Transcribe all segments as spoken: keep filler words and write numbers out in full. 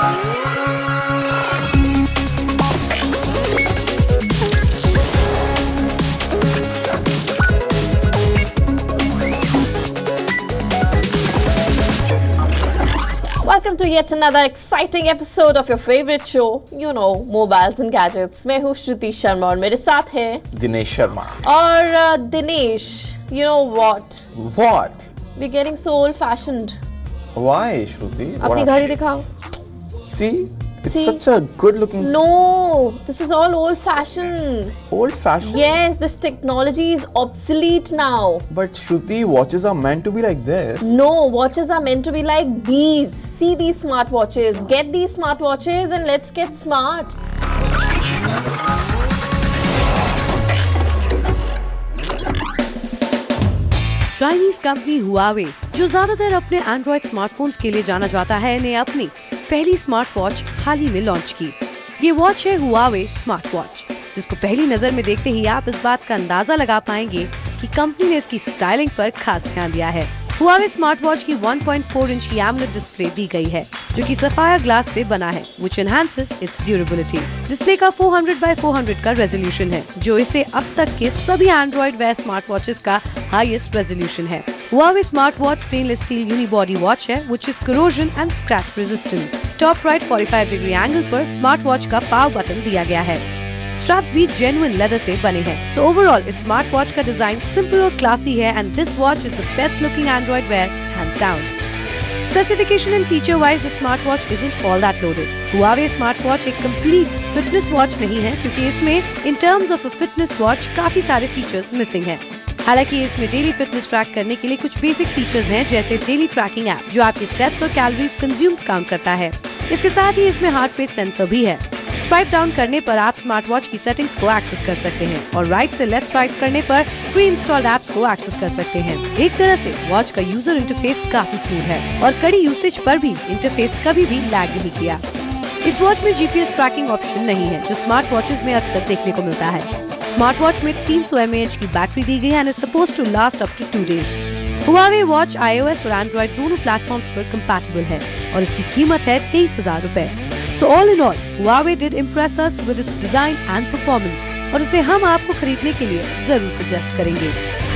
Welcome to yet another exciting episode of your favorite show, you know, mobiles and gadgets. मैं हूँ श्रुति शर्मा और मेरे साथ है दिनेश शर्मा. और uh, Dinesh, you know what? What? We're getting so old-fashioned. Why, Shruti? अपनी घड़ी दिखाओ. See, it's See? such a good-looking. No, this is all old-fashioned. Old-fashioned? Yes, this technology is obsolete now. But Shruti, watches are meant to be like this. No, watches are meant to be like these. See these smartwatches. Get these smartwatches and let's get smart. Chinese company Huawei, जो ज्यादातर अपने Android smartphones के लिए जाना जाता है, ने अपनी पहली स्मार्ट वॉच हाल ही में लॉन्च की. ये वॉच है Huawei Smartwatch, जिसको पहली नजर में देखते ही आप इस बात का अंदाजा लगा पाएंगे कि कंपनी ने इसकी स्टाइलिंग पर खास ध्यान दिया है. Huawei Smartwatch की वन पॉइंट फोर इंच की AMOLED डिस्प्ले दी गई है, जो कि सफायर ग्लास से बना है, which enhances its durability. Display का four hundred by four hundred का रेजोल्यूशन है, जो इसे अब तक के सभी एंड्रॉइड व स्मार्ट वॉचेस का हाईएस्ट रेजोल्यूशन है. Huawei Smartwatch stainless steel unibody watch है, which is corrosion and scratch resistant. Top right forty five degree angle पर स्मार्ट वॉच का पावर बटन दिया गया है. स्ट्रैप्स भी जेन्युइन लेदर से बने हैं. सो ओवरऑल इस स्मार्ट वॉच का डिजाइन सिंपल और क्लासी है and this watch is the best looking Android Wear hands down. Specification and feature wise, the smartwatch isn't all that loaded. Huawei Smartwatch एक complete fitness watch नहीं है, क्योंकि इसमें in terms of a fitness watch काफी सारे features missing हैं. हालांकि इसमें डेली फिटनेस ट्रैक करने के लिए कुछ बेसिक फीचर्स हैं, जैसे डेली ट्रैकिंग ऐप जो आपके स्टेप्स और कैलोरीज कंज्यूम काउंट करता है. इसके साथ ही इसमें हार्ट रेट सेंसर भी है. स्वाइप डाउन करने पर आप स्मार्ट वॉच की सेटिंग्स को एक्सेस कर सकते हैं और राइट से लेफ्ट स्वाइप करने पर प्री इंस्टॉल्ड एप्स को एक्सेस कर सकते हैं. एक तरह से वॉच का यूजर इंटरफेस काफी स्मूथ है और कड़ी यूसेज पर भी इंटरफेस कभी भी लैग नहीं किया. इस वॉच में जीपीएस ट्रैकिंग ऑप्शन नहीं है, जो स्मार्ट वॉचेस में अक्सर देखने को मिलता है. स्मार्ट वॉच में तीन सौ एम ए एच की बैटरी दी गई है and is supposed to last up to two days. Huawei watch iOS और एंड्रॉइड दोनों प्लेटफॉर्म्स पर कंपैटिबल है और इसकी कीमत है तेईस हजार रूपए. So all in all, Huawei did impress us with its design and performance, और इसे हम आपको खरीदने के लिए जरूर सजेस्ट करेंगे.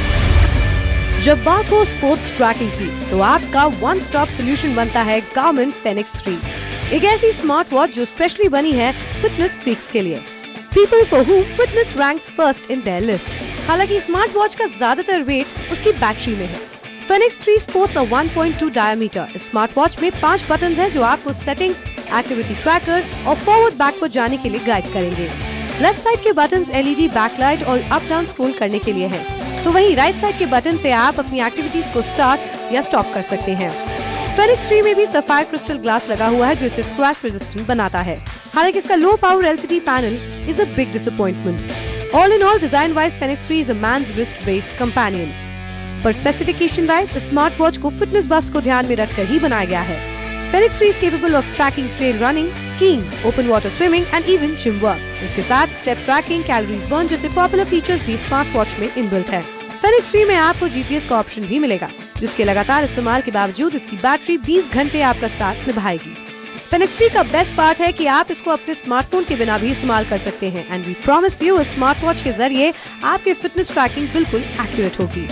जब बात हो स्पोर्ट्स ट्रैकिंग की, तो आपका वन स्टॉप सोल्यूशन बनता है Garmin Fenix थ्री. एक ऐसी स्मार्ट वॉच जो स्पेशली बनी है फिटनेस फ्रीक्स के लिए. People for whom fitness ranks first in their list. हालांकि स्मार्ट वॉच का ज्यादातर वेट उसकी बैटरी में है. Fenix three sports a one point two diameter. इस स्मार्ट वॉच में पांच बटन्स हैं जो आपको सेटिंग्स, एक्टिविटी ट्रैकर और फॉरवर्ड बैक पर जाने के लिए गाइड करेंगे. लेफ्ट साइड के बटन्स एलईडी बैकलाइट और अप डाउन स्क्रॉल करने के लिए हैं, तो वहीं राइट साइड के बटन से आप अपनी एक्टिविटीज को स्टार्ट या स्टॉप कर सकते हैं. Fenix थ्री में भी सफायर क्रिस्टल ग्लास लगा हुआ है, जो इसे स्क्रैच रेजिस्टेंट बनाता है. हालांकि इसका low power LCD panel is a big disappointment. All in all, design wise Fenix three is a man's wrist based companion. पर स्पेसिफिकेशन वाइज स्मार्ट वॉच को फिटनेस बफ्स को ध्यान में रखकर ही बनाया गया है. Fenix three is capable of tracking trail running, skiing, open water swimming and even gym work. इसके साथ स्टेप ट्रैकिंग, कैलोरीज बर्न जैसे पॉपुलर फीचर्स भी स्मार्ट वॉच में इनबिल्ट है. Fenix थ्री में आपको जीपीएस का ऑप्शन भी मिलेगा, जिसके लगातार इस्तेमाल के बावजूद इसकी बैटरी बीस घंटे आपका साथ निभाएगी. Fenix थ्री का बेस्ट पार्ट है कि आप इसको अपने स्मार्टफोन के बिना भी इस्तेमाल कर सकते हैं एंड वी प्रॉमिस यू इस स्मार्ट वॉच के जरिए आपके फिटनेस ट्रैकिंग बिल्कुल एक्यूरेट होगी.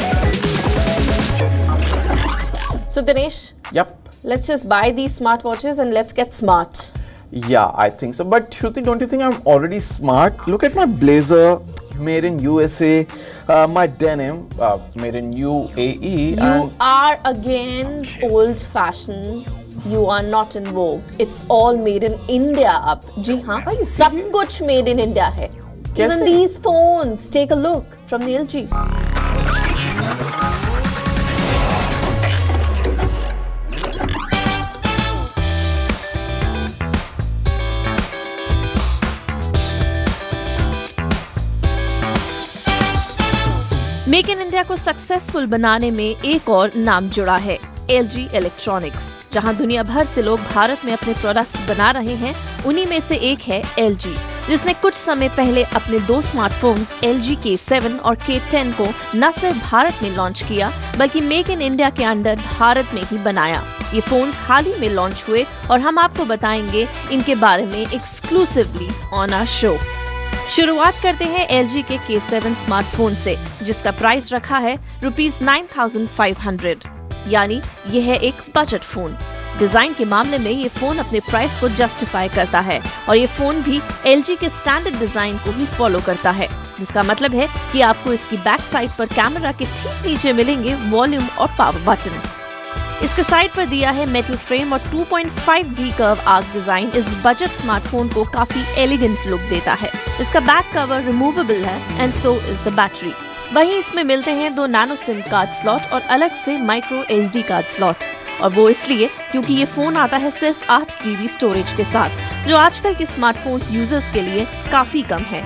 So Dinesh, Yep. let's just buy these smartwatches and let's get smart. Yeah, I think so. But Shruti, don't you think I'm already smart? Look at my blazer, made in U S A. Uh, my denim, uh, made in U A E. You and are again old-fashioned. You are not in vogue. It's all made in India अब. जी हाँ, Are you सब serious? कुछ made in India है. कैसे? Even these phones, take a look from the L G. Make in India को successful बनाने में एक और नाम जुड़ा है, एल जी इलेक्ट्रॉनिक्स. जहां दुनिया भर से लोग भारत में अपने प्रोडक्ट्स बना रहे हैं, उन्हीं में से एक है एल जी. जिसने कुछ समय पहले अपने दो स्मार्टफोन्स एल जी के सेवन और के टेन को न सिर्फ भारत में लॉन्च किया बल्कि मेक इन इंडिया के अंडर भारत में ही बनाया। ये फोन्स हाल ही में लॉन्च हुए और हम आपको बताएंगे इनके बारे में एक्सक्लूसिवली ऑन आवर शो। शुरुआत करते हैं एल जी के के सेवन स्मार्टफोन से, जिसका प्राइस रखा है rupees nine thousand five hundred, यानी यह है एक बजट फोन। डिजाइन के मामले में ये फोन अपने प्राइस को जस्टिफाई करता है और ये फोन भी एल जी के स्टैंडर्ड डिजाइन को ही फॉलो करता है, जिसका मतलब है कि आपको इसकी बैक साइड पर कैमरा के ठीक नीचे मिलेंगे वॉल्यूम और पावर बटन। इसके साइड पर दिया है मेटल फ्रेम और two point five D curve arc design इस बजट स्मार्टफोन को काफी एलिगेंट लुक देता है। इसका बैक कवर रिमूवेबल है and so is the battery. वहीं इसमें मिलते हैं दो नैनो सिम कार्ड स्लॉट और अलग से micro S D card slot, और वो इसलिए क्योंकि ये फोन आता है सिर्फ आठ जी बी स्टोरेज के साथ, जो आजकल के स्मार्टफोन्स यूजर्स के लिए काफी कम है।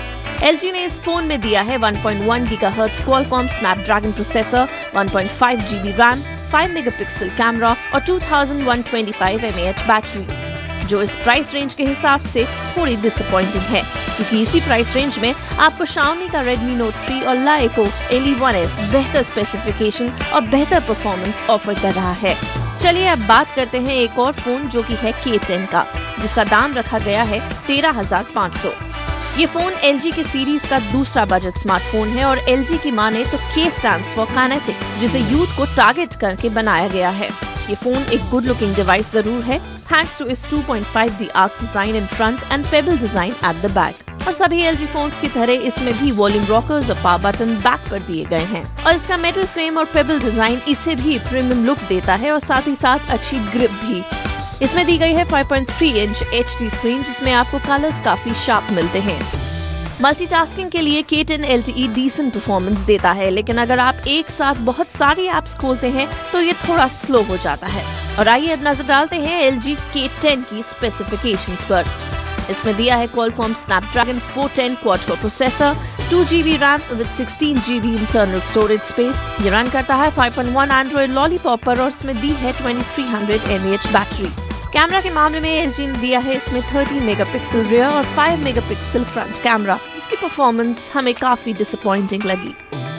एल जी ने इस फोन में दिया है one point one gigahertz Qualcomm Snapdragon processor, one point five G B RAM, five megapixel camera और two thousand one twenty five M A H battery, जो इस प्राइस रेंज के हिसाब से थोड़ी डिसअपॉइंटिंग है, क्योंकि इसी प्राइस रेंज में आपको Xiaomi का Redmi Note थ्री और Laiko L E one S बेहतर स्पेसिफिकेशन और बेहतर परफॉर्मेंस ऑफर कर रहा है। चलिए अब बात करते हैं एक और फोन जो कि है के टेन का, जिसका दाम रखा गया है तेरह हजार पाँच सौ। ये फोन एल जी के सीरीज का दूसरा बजट स्मार्टफोन है और एल जी की माने तो K स्टैंड्स फॉर काइनेटिक, जिसे यूथ को टारगेट करके बनाया गया है। ये फोन एक गुड लुकिंग डिवाइस जरूर है, थैंक्स टू इस two point five D arc design in front and pebble design at the back. और सभी एल जी फोन्स की तरह इसमें भी वॉल्यूम रॉकर्स और पावर बटन बैक पर दिए गए हैं, और इसका मेटल फ्रेम और पेबल डिजाइन इसे भी प्रीमियम लुक देता है और साथ ही साथ अच्छी ग्रिप भी। इसमें दी गई है five point three inch H D screen, जिसमें आपको कलर्स काफी शार्प मिलते हैं। मल्टीटास्किंग के लिए K ten L T E decent performance देता है, लेकिन अगर आप एक साथ बहुत सारी एप्स खोलते हैं तो ये थोड़ा स्लो हो जाता है। और आइए अब नजर डालते हैं एल जी के टेन की स्पेसिफिकेशंस पर। इसमें दिया है Qualcomm Snapdragon four ten quad core processor, two G B RAM with sixteen G B internal storage space. ये रन करता है five point one Android Lollipop पर और इसमें दी है twenty three hundred M A H battery. Camera के मामले में एल जी ने दिया है इसमें थर्टीन मेगापिक्सल रियर और फाइव मेगापिक्सल फ्रंट कैमरा, जिसकी परफॉर्मेंस हमें काफी डिसअपॉइंटिंग लगी।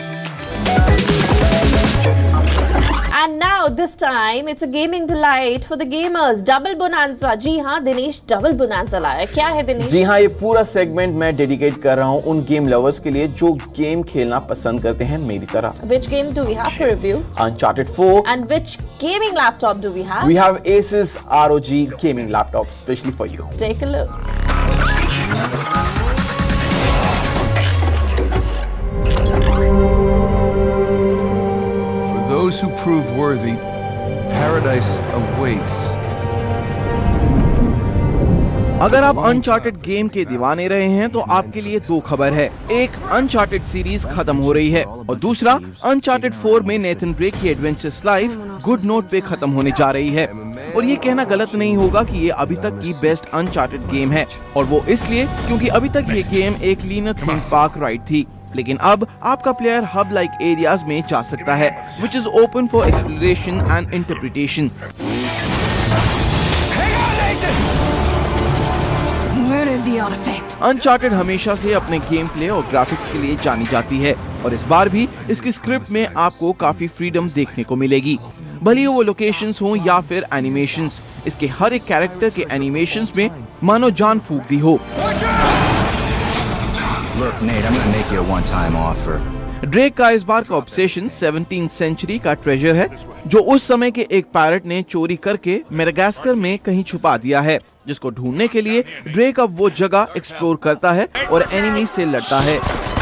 And now this time it's a gaming delight for the gamers. Double bonanza. जी हाँ दिनेश, डबल बोनांजा लाया। क्या है दिनेश? जी हाँ, ये पूरा सेगमेंट मैं डेडिकेट कर रहा हूँ उन गेम लवर्स के लिए जो गेम खेलना पसंद करते हैं मेरी तरह। Which game do we have for review? Uncharted four. And which gaming laptop do we have? We have Asus R O G gaming laptop, especially for you. Take a look. Those who prove worthy, paradise awaits. अगर आप uncharted game के दीवाने रहे हैं तो आपके लिए दो खबर है। एक, अनचार्टेड सीरीज खत्म हो रही है और दूसरा, अनचार्टेड फोर में नेथन ड्रेक की एडवेंचरस लाइफ गुड नोट पे खत्म होने जा रही है। और ये कहना गलत नहीं होगा कि ये अभी तक की बेस्ट अनचार्टेड गेम है, और वो इसलिए क्योंकि अभी तक ये गेम एक लीनर थीम पार्क राइड थी, लेकिन अब आपका प्लेयर हब लाइक एरियाज में जा सकता है, which is open for exploration and interpretation. Where is the artifact? Uncharted हमेशा से अपने गेम प्ले और ग्राफिक्स के लिए जानी जाती है, और इस बार भी इसकी स्क्रिप्ट में आपको काफी फ्रीडम देखने को मिलेगी, भले वो लोकेशंस हो या फिर एनिमेशंस। इसके हर एक कैरेक्टर के एनिमेशंस में मानो जान फूंक दी हो। Look, Nate, I'm gonna make you a one-time offer. Drake का इस बार का ऑब्सेशन सेवनटीन्थ सेंचुरी का ट्रेजर है, जो उस समय के एक पायरेट ने चोरी करके मेडागास्कर में कहीं छुपा दिया है, जिसको ढूंढने के लिए ड्रेक अब वो जगह एक्सप्लोर करता है और एनिमीज से लड़ता है।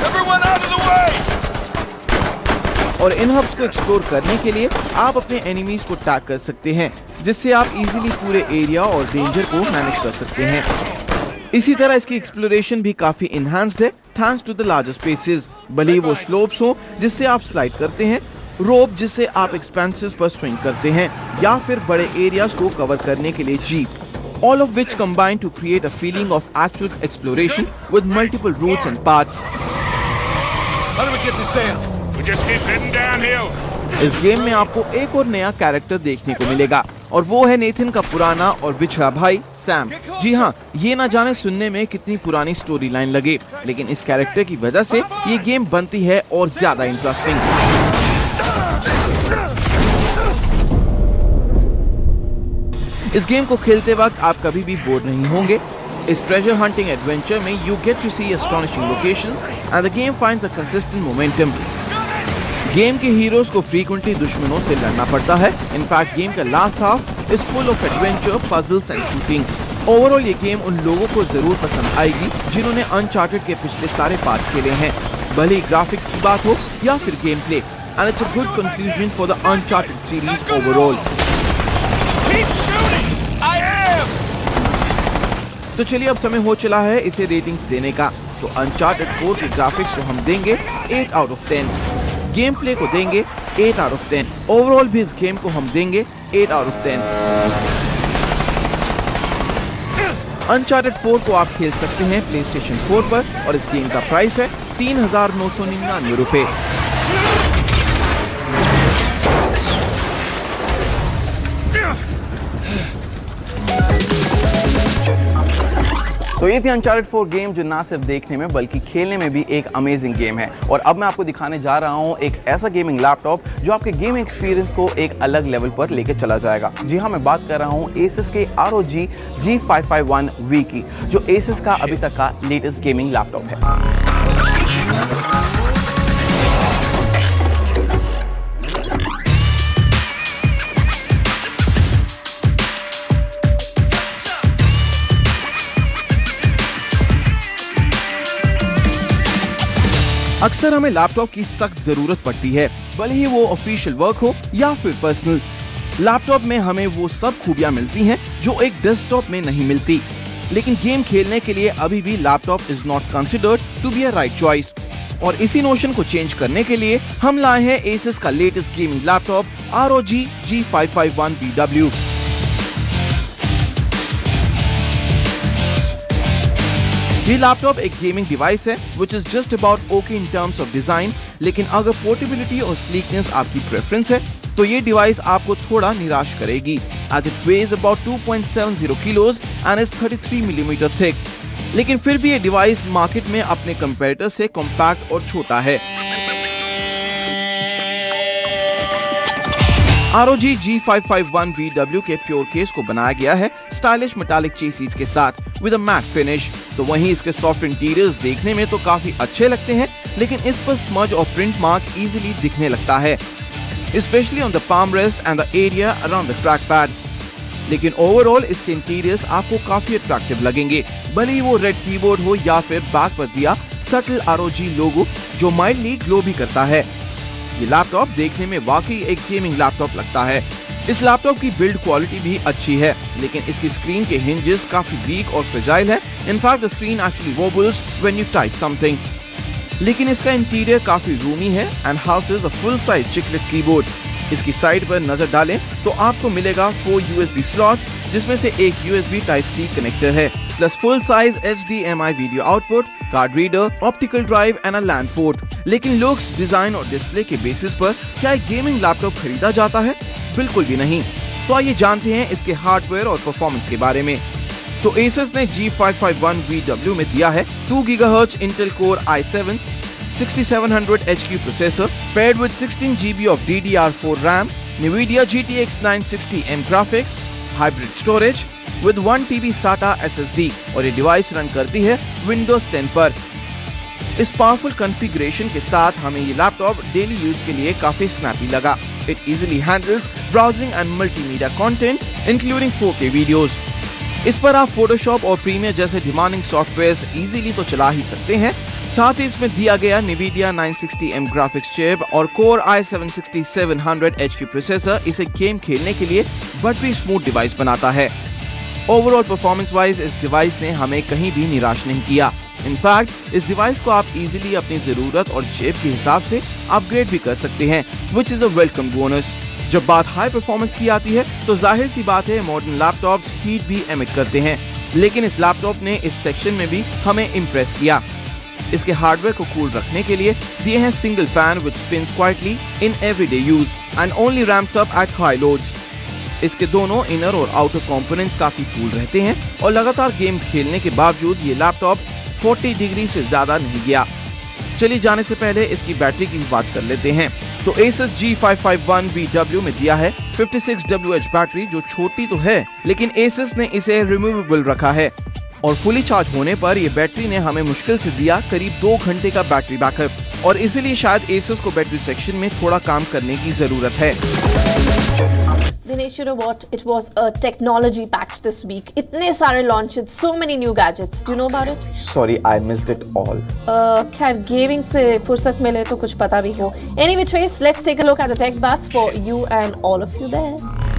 और इन हब्स को एक्सप्लोर करने के लिए आप अपने एनिमीज को टैग कर सकते हैं, जिससे आप इजीली पूरे एरिया और डेंजर को मैनेज कर सकते हैं। इसी तरह इसकी एक्सप्लोरेशन भी काफी इनहैंस्ड है, thanks to the larger spaces, भले वो स्लोप्स हो जिससे आप स्लाइड करते हैं, रोप जिससे आप एक्सपेंसेस पर स्विंग करते हैं, या फिर बड़े एरियाज को कवर करने के लिए jeep, all of which combine to create a feeling of actual exploration with multiple routes and paths. How do we get to Sam? We just keep heading downhill. इस गेम में आपको एक और नया कैरेक्टर देखने को मिलेगा, और वो है नेथन का पुराना और बिछड़ा भाई सैम। जी हाँ, ये ना जाने सुनने में कितनी पुरानी स्टोरी लाइन लगे, लेकिन इस कैरेक्टर की वजह से ये गेम बनती है और ज्यादा इंटरेस्टिंग। इस गेम को खेलते वक्त आप कभी भी बोर नहीं होंगे। इस ट्रेजर हंटिंग एडवेंचर में you get to see astonishing locations and the game finds a consistent momentum. Game के हीरोज को फ्रीक्वेंटली दुश्मनों से लड़ना पड़ता है। इनफैक्ट गेम का last half is full of adventure, puzzles and shooting. Overall ये गेम उन लोगों को जरूर पसंद आएगी जिन्होंने अनचार्टेड के पिछले सारे पार्ट खेले हैं, भले ही ग्राफिक्स की बात हो या फिर game play. And it's a good conclusion for the Uncharted series overall. तो चलिए अब समय हो चला है इसे रेटिंग्स देने का। तो अनचार्टेड फोर के ग्राफिक्स को हम देंगे eight out of ten, game play को देंगे eight out of ten, overall भी इस गेम को हम देंगे eight out of ten. Uncharted four को आप खेल सकते हैं प्ले स्टेशन फोर पर और इस गेम का प्राइस है तीन हजार नौ सौ निन्यानवे रुपए। तो ये थी अनचार्टेड फोर गेम जो ना सिर्फ देखने में बल्कि खेलने में भी एक अमेजिंग गेम है। और अब मैं आपको दिखाने जा रहा हूँ एक ऐसा गेमिंग लैपटॉप जो आपके गेमिंग एक्सपीरियंस को एक अलग लेवल पर लेके चला जाएगा। जी हाँ, मैं बात कर रहा हूँ एसस के R O G G five five one V की, जो एसस का अभी तक का लेटेस्ट गेमिंग लैपटॉप है। अक्सर हमें लैपटॉप की सख्त जरूरत पड़ती है, भले ही वो ऑफिशियल वर्क हो या फिर पर्सनल। लैपटॉप में हमें वो सब खूबियां मिलती हैं जो एक डेस्कटॉप में नहीं मिलती, लेकिन गेम खेलने के लिए अभी भी laptop is not considered to be a right choice. और इसी नोशन को चेंज करने के लिए हम लाए हैं एसस का latest gaming laptop R O G G five five one V W. ये लैपटॉप एक गेमिंग डिवाइस है which is just about okay in terms of design, लेकिन अगर पोर्टेबिलिटी और स्लीकनेस आपकी प्रेफरेंस है तो ये डिवाइस आपको थोड़ा निराश करेगी, as it weighs about two point seven zero kilos and is thirty three millimetre thick. लेकिन फिर भी ये डिवाइस मार्केट में अपने कंपैरेटर से कॉम्पैक्ट और छोटा है। R O G G five five one V W के प्योर केस को बनाया गया है स्टाइलिश मेटालिक चेसिस के साथ विद अ मैट फिनिश। तो वहीं इसके सॉफ्ट इंटीरियर्स देखने में तो काफी अच्छे लगते हैं, लेकिन इस पर स्मज और प्रिंट मार्क इजीली दिखने लगता है, specially on the palm rest and the area around the track pad. लेकिन ओवरऑल इसके इंटीरियर्स आपको काफी अट्रैक्टिव लगेंगे, भले ही वो रेड कीबोर्ड हो या फिर बैक पर दिया सटल आर ओ जी लोगो जो माइल्डली ग्लो भी करता है। ये लैपटॉप देखने में वाकई एक गेमिंग लैपटॉप लगता है। इस लैपटॉप की बिल्ड क्वालिटी भी अच्छी है, लेकिन इसकी स्क्रीन के हिंजेस काफी वीक और फ्रेजाइल है। In fact the screen actually wobbles when you type something. लेकिन इसका इंटीरियर काफी रूमी है and houses a full size chiclet keyboard. इसकी साइड पर नजर डालें तो आपको मिलेगा फोर यूएसबी स्लॉट्स, जिसमें से एक यूएसबी टाइप सी कनेक्टर है, plus full size H D M I video output, card reader, optical drive and a LAN port. लेकिन लुक्स, डिजाइन और डिस्प्ले के बेसिस पर क्या एक गेमिंग लैपटॉप खरीदा जाता है? बिल्कुल भी नहीं। तो आइए जानते हैं इसके हार्डवेयर और परफॉर्मेंस के बारे में। तो एसस ने G five five one V W में दिया है two gigahertz Intel core I seven sixty seven hundred H Q processor paired with sixteen G B of D D R four RAM, NVIDIA G T X nine sixty M graphics, hybrid storage with one T B SATA S S D और ये device run करती है Windows ten पर। इस powerful configuration के साथ हमें ये लैपटॉप डेली यूज के लिए काफी स्नैपी लगा। It easily handles browsing and multimedia content, including four K videos. इस पर आप फोटोशॉप और प्रीमियर जैसे डिमांडिंग सॉफ्टवेयर्स इजीली तो चला ही सकते हैं। साथ ही इसमें दिया गया NVIDIA nine sixty M graphics chip और core I seven sixty seven hundred H Q processor इसे गेम खेलने के लिए बड़ी स्मूथ डिवाइस बनाता है। ओवरऑल परफॉर्मेंस वाइज इस डिवाइस ने हमें कहीं भी निराश नहीं किया। इनफैक्ट इस डिवाइस को आप इजीली अपनी जरूरत और जेब के हिसाब से अपग्रेड भी कर सकते हैं, which is a welcome bonus. जब बात हाई परफॉर्मेंस की आती है तो जाहिर सी बात है मॉडर्न लैपटॉप्स हीट भी एमिट करते हैं, लेकिन इस लैपटॉप ने इस सेक्शन में भी हमें इम्प्रेस किया। इसके हार्डवेयर को कूल रखने के लिए दिए हैं single fan which spins quietly in everyday use and only ramps up at high loads. इसके दोनों इनर और आउटर कंपोनेंट्स काफी कूल रहते हैं और लगातार गेम खेलने के बावजूद ये लैपटॉप चालीस डिग्री से ज्यादा नहीं गया। चलिए जाने से पहले इसकी बैटरी की भी बात कर लेते हैं। तो Asus G five five one V W में दिया है छप्पन डब्ल्यू एच बैटरी, जो छोटी तो है लेकिन Asus ने इसे रिमूवेबल रखा है और फुली चार्ज होने पर ये बैटरी ने हमें मुश्किल से दिया करीब दो घंटे का बैटरी बैकअप और इसीलिए शायद Asus को बैटरी सेक्शन में थोड़ा काम करने की जरूरत है। Dinesh, you know what? It was a technology packed this week. इतने सारे launches, so many new gadgets. Do you know about it? Sorry, I missed it all. Uh, खैर गेमिंग से फुर्सत मिले तो कुछ पता भी हो. Any which ways, let's take a look at the tech bus for you and all of you there.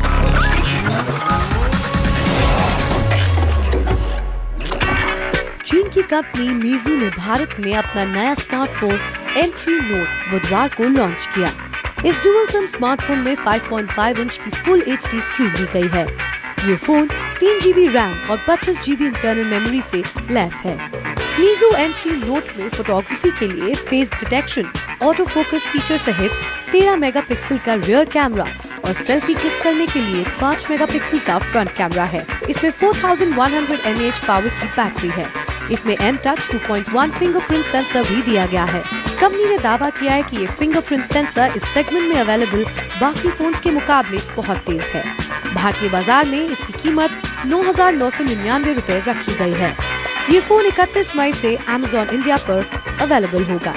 चीन की कंपनी मीजू ने भारत में अपना नया स्मार्टफोन एंट्री नोट बुधवार को लॉन्च किया। इस डुअल सिम स्मार्टफोन में पाँच पॉइंट पाँच इंच की फुल एच डी स्क्रीन दी गई है। ये फोन तीन जी बी रैम और बत्तीस जी बी इंटरनल मेमोरी से लैस है। मीजू एंट्री नोट में फोटोग्राफी के लिए face detection, auto focus feature सहित तेरह मेगापिक्सल का रियर कैमरा और सेल्फी क्लिक करने के लिए पाँच मेगापिक्सल का फ्रंट कैमरा है। इसमें चार हज़ार एक सौ एम ए एच पावर की बैटरी है। इसमें M touch two point one fingerprint sensor भी दिया गया है। कंपनी ने दावा किया है कि ये फिंगरप्रिंट सेंसर इस सेगमेंट में अवेलेबल बाकी फोन्स के मुकाबले बहुत तेज है। भारतीय बाजार में इसकी कीमत नौ हजार नौ सौ निन्यानवे रूपए रखी गई है। ये फोन इकतीस मई से अमेज़न इंडिया पर अवेलेबल होगा।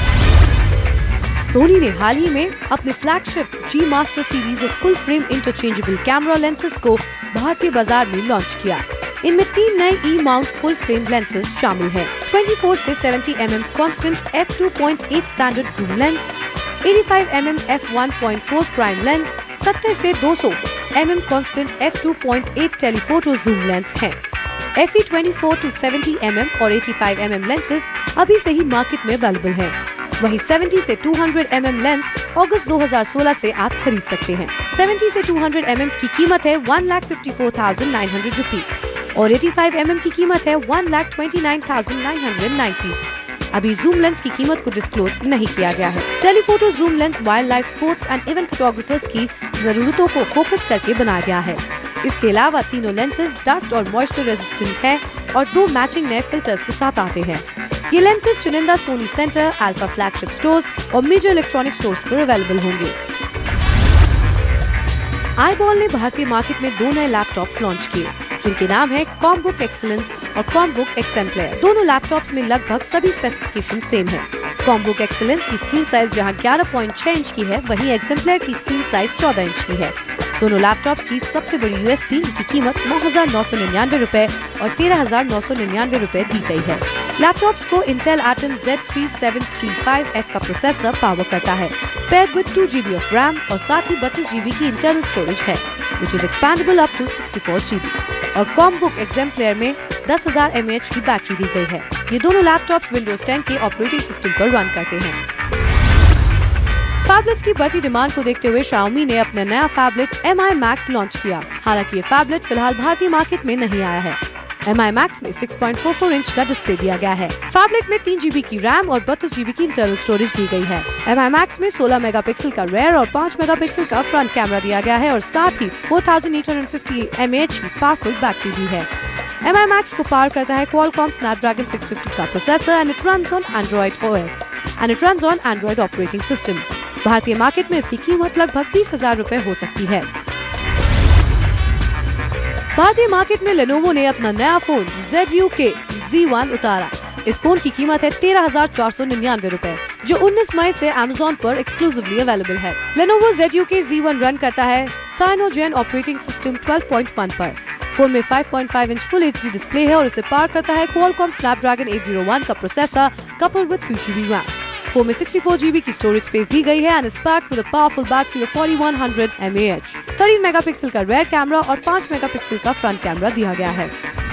सोनी ने हाल ही में अपने फ्लैगशिप जी मास्टर सीरीज और full frame interchangeable camera lenses को भारतीय बाजार में लॉन्च किया। इनमें तीन नए E mount full frame lenses शामिल हैं। चौबीस से सत्तर M M constant F two point eight standard zoom lens, पचासी M M F one point four prime lens, सत्तर से दो सौ M M constant F two point eight telephoto zoom lens हैं। एफ ई चौबीस टू सत्तर M M और पचासी एम एम लेंसेज अभी से ही मार्केट में अवेलेबल हैं। वहीं सत्तर से दो सौ एम एम लेंस अगस्त दो हज़ार सोलह से आप खरीद सकते हैं। सत्तर से दो सौ एम एम की कीमत है एक लाख चौवन हज़ार नौ सौ रुपीस और पचासी एम एम की कीमत है एक लाख उनतीस हज़ार नौ सौ नब्बे। अभी जूम लेंस की कीमत को डिस्क्लोज नहीं किया गया है। Telephoto zoom lens wildlife, sports and event photographers की जरूरतों को फोकस करके बनाया गया है। इसके अलावा तीनों लेंसेज डस्ट और मॉइस्चर रेजिस्टेंट हैं और दो मैचिंग नए फिल्टर्स के साथ आते हैं। ये लेंसेज चुनिंदा Sony centre, Alpha flagship stores और मेजर इलेक्ट्रॉनिक स्टोर्स पर अवेलेबल होंगे। आईबॉल ने भारतीय मार्केट में दो नए लैपटॉप लॉन्च किए, जिनके नाम है कॉमबुक एक्सीलेंस और कॉमबुक एक्सेम्पलर। दोनों लैपटॉप्स में लगभग सभी स्पेसिफिकेशन सेम है। कॉमबुक एक्सीलेंस की स्क्रीन साइज जहां ग्यारह पॉइंट छह इंच की है, वहीं एक्सेम्पलर की स्क्रीन साइज चौदह इंच की है। दोनों लैपटॉप्स की सबसे बड़ी यूएसपी इनकी कीमत नौ हजार नौ सौ निन्यानवे रूपए और तेरह हजार नौ सौ निन्यानवे रूपए दी गई है। लैपटॉप्स को Intel Atom Z three seven three five F का प्रोसेसर पावर करता है, paired with two G B of RAM और साथ ही बत्तीस जी बी की इंटरनल स्टोरेज है, which is expandable up to sixty four G B. और कॉमबुक एक्सेम्पलर में दस हजार एम ए एच की बैटरी दी गई है। ये दोनों लैपटॉप विंडोज टेन के ऑपरेटिंग सिस्टम पर रन करते हैं। फैबलेट्स की बढ़ती डिमांड को देखते हुए Xiaomi ने अपना नया phablet M I Max launch किया। हालांकि ये फैबलेट फिलहाल भारतीय मार्केट में नहीं आया है। एम आई मैक्स में छह पॉइंट चार चार इंच का डिस्प्ले दिया गया है। फैबलेट में तीन जी बी की रैम और बत्तीस जी बी की इंटरनल स्टोरेज दी गई है। एम आई मैक्स में सोलह मेगापिक्सल का रेयर और पाँच मेगापिक्सल का फ्रंट कैमरा दिया गया है और साथ ही चार हज़ार आठ सौ पचास एम ए एच की पावरफुल बैटरी दी है। एम आई मैक्स को पावर करता है Qualcomm Snapdragon सिक्स फिफ्टी का processor and it runs on Android O S and it runs on Android operating system. भारतीय मार्केट में इसकी कीमत लगभग बीस हजार रूपए हो सकती है। भारतीय मार्केट में Lenovo ने अपना नया phone Z U K Z one उतारा। इस फोन की कीमत है तेरह हजार चार सौ निन्यानवे रूपए, जो उन्नीस मई से Amazon पर एक्सक्लूसिवली अवेलेबल है। Lenovo Z U K Z one run करता है Cyanogen operating system twelve point one पर। फोन में पाँच पॉइंट पाँच inch full H D display है और इसे पावर करता है Qualcomm Snapdragon eight zero one का processor coupled with three G B RAM. Phone में चौंसठ जी बी की स्टोरेज स्पेस दी गई है and is packed with a powerful battery of forty one hundred M A H. तेरह megapixel का rear camera और पाँच मेगापिक्सल का फ्रंट कैमरा दिया गया है।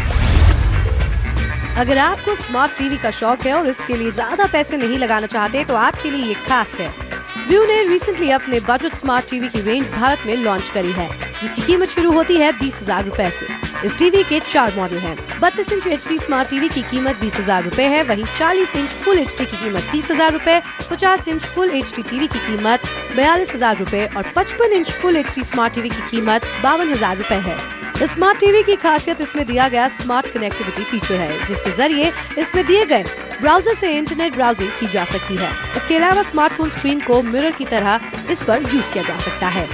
अगर आपको स्मार्ट टीवी का शौक है और इसके लिए ज्यादा पैसे नहीं लगाना चाहते तो आपके लिए ये खास है। व्यू ने रिसेंटली अपने बजट स्मार्ट टीवी की रेंज भारत में लॉन्च करी है, जिसकी कीमत शुरू होती है बीस हजार रूपए ऐसी। इस टीवी के चार मॉडल हैं। बत्तीस inch H D smart TV की कीमत बीस हजार रूपए है, वहीं चालीस इंच फुल एच डी की कीमत तीस हजार रूपए, पचास inch full H D TV की कीमत बयालीस हजार रूपए और पचपन inch full H D smart TV की कीमत बावन हजार रूपए है। स्मार्ट टीवी की खासियत इसमें दिया गया स्मार्ट कनेक्टिविटी फीचर है, जिसके जरिए इसमें दिए गए ब्राउजर से इंटरनेट ब्राउजिंग की जा सकती है। इसके अलावा स्मार्टफोन स्क्रीन को मिरर की तरह इस पर यूज किया जा सकता है।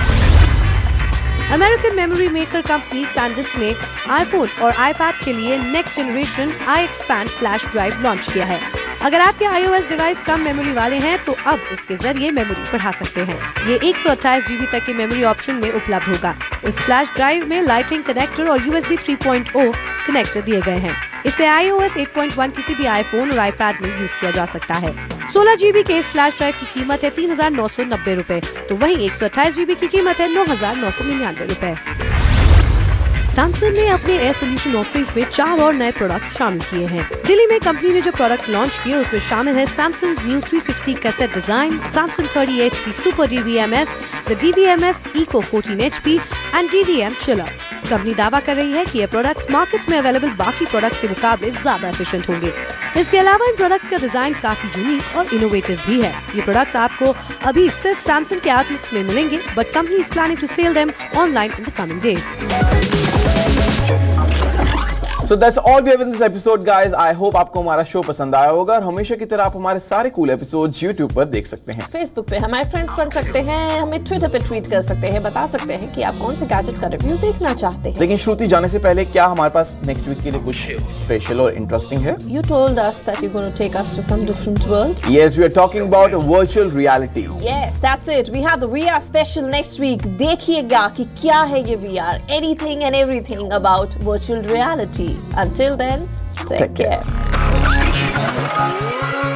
American memory maker company SanDisk ने आईफोन और आईपैड के लिए next generation iXpand flash drive launch किया है। अगर आपके आईओएस डिवाइस कम मेमोरी वाले हैं तो अब इसके जरिए मेमोरी बढ़ा सकते हैं। ये एक सौ अट्ठाईस जीबी तक के मेमोरी ऑप्शन में उपलब्ध होगा। इस फ्लैश ड्राइव में लाइटिंग कनेक्टर और USB three point O connector दिए गए हैं। इसे आईओएस एट पॉइंट वन किसी भी आईफोन और आईपैड में यूज किया जा सकता है। सोलह जीबी के इस फ्लैश ड्राइव की कीमत है तीन हजार नौ सौ नब्बे रूपए, तो वहीं एक सौ अट्ठाईस जीबी की कीमत है नौ हजार नौ सौ निन्यानवे रूपए। सैमसंग ने अपने एयर सोल्यूशन ऑफरिंग्स में चार और नए प्रोडक्ट्स शामिल किए हैं। दिल्ली में कंपनी ने जो प्रोडक्ट्स लॉन्च किए उसमें शामिल है Samsung new three sixty cassette design, Samsung thirty H P super DVMS, the DVMS eco fourteen H P and DVM chiller. Company दावा कर रही है कि ये प्रोडक्ट्स मार्केट्स में अवेलेबल बाकी प्रोडक्ट्स के मुकाबले ज्यादा एफिशिएंट होंगे। इसके अलावा इन प्रोडक्ट्स का डिजाइन काफी यूनिक और इनोवेटिव भी है। ये प्रोडक्ट्स आपको अभी सिर्फ सैमसंग के आउटलेट्स में मिलेंगे, but company is planning to sell them online in the coming days. So that's all we have in this episode, guys. I hope आपको हमारा शो पसंद आया होगा और हमेशा की तरह आप हमारे सारे कूल एपिसोड्स YouTube पर देख सकते हैं। Facebook पे हमारे फ्रेंड्स बन सकते हैं, हमें Twitter पे ट्वीट कर सकते हैं, बता सकते हैं कि आप कौन से गैजेट का रिव्यू देखना चाहते हैं। लेकिन श्रुति, जाने से पहले क्या हमारे पास नेक्स्ट वीक के लिए कुछ स्पेशल और इंटरेस्टिंग है? You told us that you're going to take us to some different world. Yes, we are talking about virtual reality. Yes, that's it. We have the V R special next week. देखिएगा कि क्या है ये V R. Anything and everything about virtual reality. Until then, take, take care. care.